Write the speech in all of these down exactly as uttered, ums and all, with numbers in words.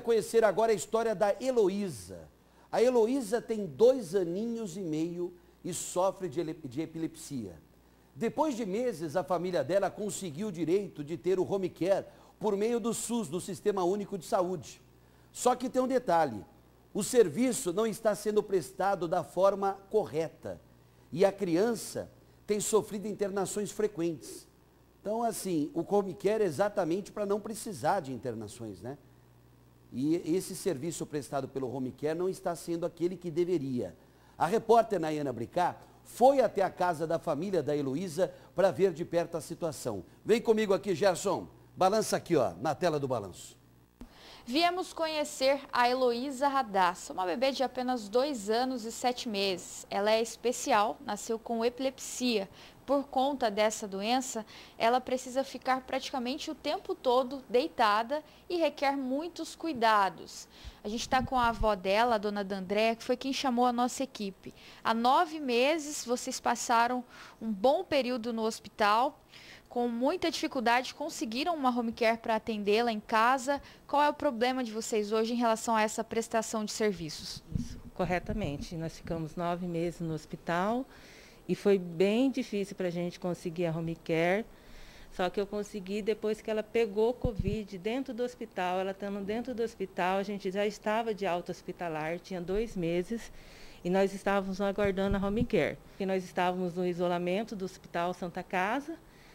conhecer agora a história da Heloísa. A Heloísa tem dois aninhos e meio e sofre de, de epilepsia. Depois de meses, a família dela conseguiu o direito de ter o home care por meio do SUS, do Sistema Único de Saúde. Só que tem um detalhe, o serviço não está sendo prestado da forma correta e a criança tem sofrido internações frequentes. Então, assim, o home care é exatamente para não precisar de internações, né? E esse serviço prestado pelo home care não está sendo aquele que deveria. A repórter Nayana Bricá foi até a casa da família da Heloísa para ver de perto a situação. Vem comigo aqui, Gerson. Balança aqui, ó, na tela do balanço. Viemos conhecer a Heloísa Radassa, uma bebê de apenas dois anos e sete meses. Ela é especial, nasceu com epilepsia. Por conta dessa doença, ela precisa ficar praticamente o tempo todo deitada e requer muitos cuidados. A gente está com a avó dela, a dona Dandré, que foi quem chamou a nossa equipe. Há nove meses, vocês passaram um bom período no hospital. Com muita dificuldade, conseguiram uma home care para atendê-la em casa. Qual é o problema de vocês hoje em relação a essa prestação de serviços? Isso, corretamente. Nós ficamos nove meses no hospital e foi bem difícil para a gente conseguir a home care. Só que eu consegui depois que ela pegou Covid dentro do hospital. Ela estando dentro do hospital, a gente já estava de alta hospitalar, tinha dois meses. E nós estávamos aguardando a home care. E nós estávamos no isolamento do Hospital Santa Casa.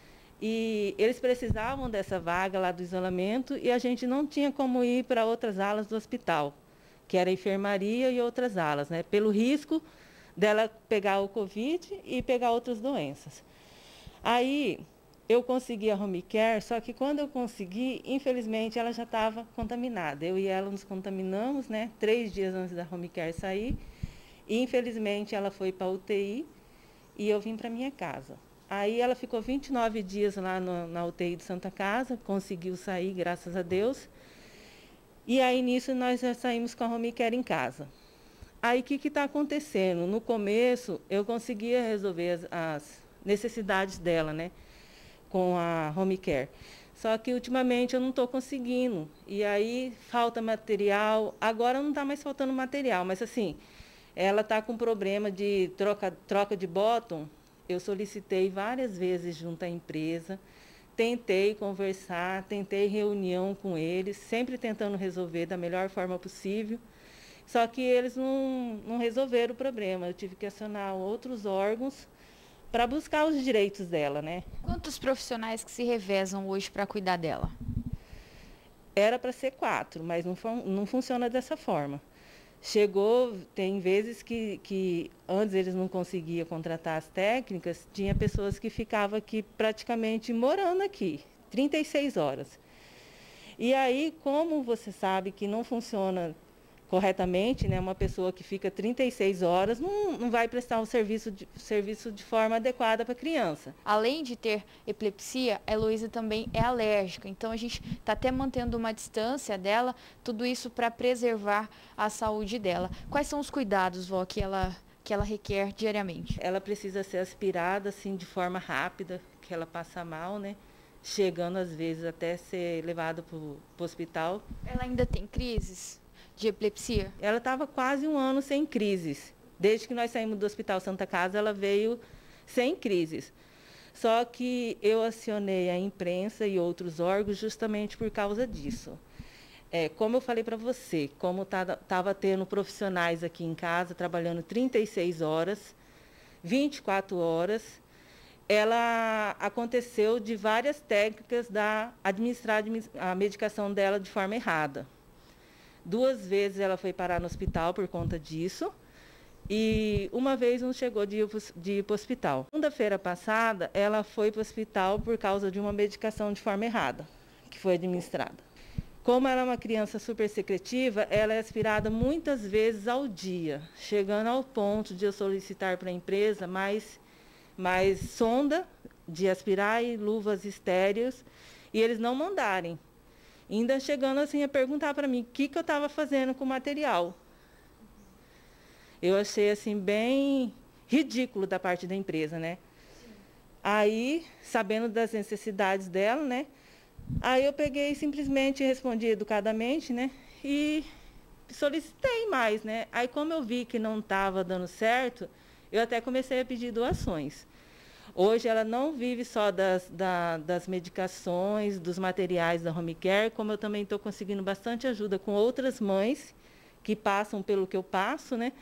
E eles precisavam dessa vaga lá do isolamento e a gente não tinha como ir para outras alas do hospital, que era a enfermaria e outras alas, né? Pelo risco dela pegar o Covid e pegar outras doenças. Aí eu consegui a home care, só que quando eu consegui, infelizmente ela já estava contaminada. Eu e ela nos contaminamos, né? Três dias antes da home care sair. E infelizmente ela foi para a U T I e eu vim para minha casa. Aí ela ficou vinte e nove dias lá no, na U T I de Santa Casa, conseguiu sair, graças a Deus. E aí, nisso, nós já saímos com a home care em casa. Aí, o que está acontecendo? No começo, eu conseguia resolver as, as necessidades dela, né, com a home care. Só que, ultimamente, eu não estou conseguindo. E aí, falta material. Agora não está mais faltando material, mas, assim, ela está com problema de troca, troca de bottom. Eu solicitei várias vezes junto à empresa, tentei conversar, tentei reunião com eles, sempre tentando resolver da melhor forma possível, só que eles não, não resolveram o problema. Eu tive que acionar outros órgãos para buscar os direitos dela, né? Quantos profissionais que se revezam hoje para cuidar dela? Era para ser quatro, mas não, não funciona dessa forma. Chegou, tem vezes que, que antes eles não conseguiam contratar as técnicas, tinha pessoas que ficavam aqui praticamente morando aqui, trinta e seis horas. E aí, como você sabe que não funciona corretamente, né, uma pessoa que fica trinta e seis horas não, não vai prestar um serviço de, serviço de forma adequada para a criança. Além de ter epilepsia, a Heloísa também é alérgica, então a gente está até mantendo uma distância dela, tudo isso para preservar a saúde dela. Quais são os cuidados, vó, que ela, que ela requer diariamente? Ela precisa ser aspirada assim, de forma rápida, que ela passa mal, né? Chegando às vezes até ser levada para o hospital. Ela ainda tem crises de epilepsia? Ela estava quase um ano sem crises. Desde que nós saímos do Hospital Santa Casa, ela veio sem crises. Só que eu acionei a imprensa e outros órgãos justamente por causa disso. É, como eu falei para você, como estava tendo profissionais aqui em casa, trabalhando trinta e seis horas, vinte e quatro horas, ela aconteceu de várias técnicas da administrar a medicação dela de forma errada. Duas vezes ela foi parar no hospital por conta disso e uma vez não chegou de ir para o hospital. Segunda-feira passada, ela foi para o hospital por causa de uma medicação de forma errada, que foi administrada. Como ela é uma criança super secretiva, ela é aspirada muitas vezes ao dia, chegando ao ponto de eu solicitar para a empresa mais, mais sonda de aspirar e luvas estéreos e eles não mandarem. Ainda chegando assim a perguntar para mim o que, que eu estava fazendo com o material. Eu achei assim bem ridículo da parte da empresa, né? Sim. Aí, sabendo das necessidades dela, né? Aí eu peguei e simplesmente respondi educadamente, né? e solicitei mais, né? Aí como eu vi que não estava dando certo, eu até comecei a pedir doações. Hoje ela não vive só das, da, das medicações, dos materiais da Home Care, como eu também estou conseguindo bastante ajuda com outras mães que passam pelo que eu passo, né?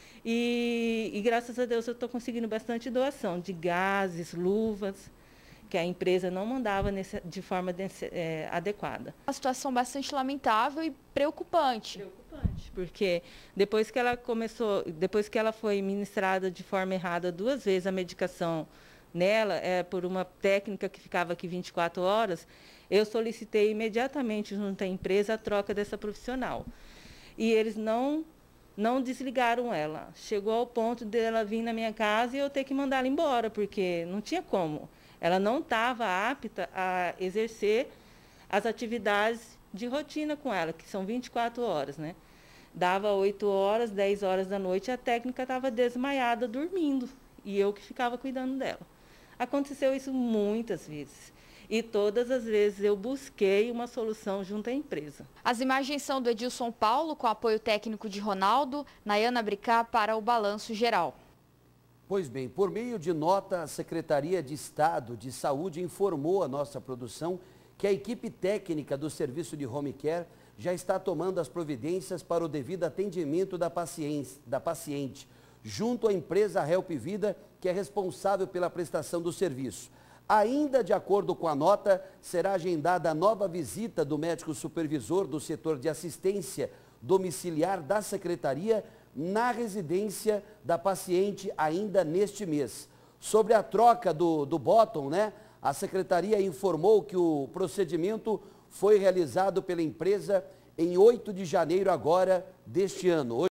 E, e graças a Deus eu estou conseguindo bastante doação de gases, luvas, que a empresa não mandava nesse, de forma desse, é, adequada. Uma situação bastante lamentável e preocupante. Preocupante, porque depois que ela começou, depois que ela foi ministrada de forma errada duas vezes a medicação nela, é, por uma técnica que ficava aqui vinte e quatro horas, eu solicitei imediatamente junto à empresa a troca dessa profissional. E eles não, não desligaram ela. Chegou ao ponto dela vir na minha casa e eu ter que mandar ela embora, porque não tinha como. Ela não estava apta a exercer as atividades de rotina com ela, que são vinte e quatro horas, né? Dava oito horas, dez horas da noite, a técnica estava desmaiada, dormindo, e eu que ficava cuidando dela. Aconteceu isso muitas vezes, e todas as vezes eu busquei uma solução junto à empresa. As imagens são do Edilson Paulo, com apoio técnico de Ronaldo, Nayana Bricá para o Balanço Geral. Pois bem, por meio de nota, a Secretaria de Estado de Saúde informou a nossa produção que a equipe técnica do serviço de Home Care já está tomando as providências para o devido atendimento da paciente, da paciente junto à empresa Help Vida, que é responsável pela prestação do serviço. Ainda de acordo com a nota, será agendada a nova visita do médico supervisor do setor de assistência domiciliar da Secretaria na residência da paciente ainda neste mês. Sobre a troca do, do bottom, né, a Secretaria informou que o procedimento foi realizado pela empresa em oito de janeiro agora deste ano.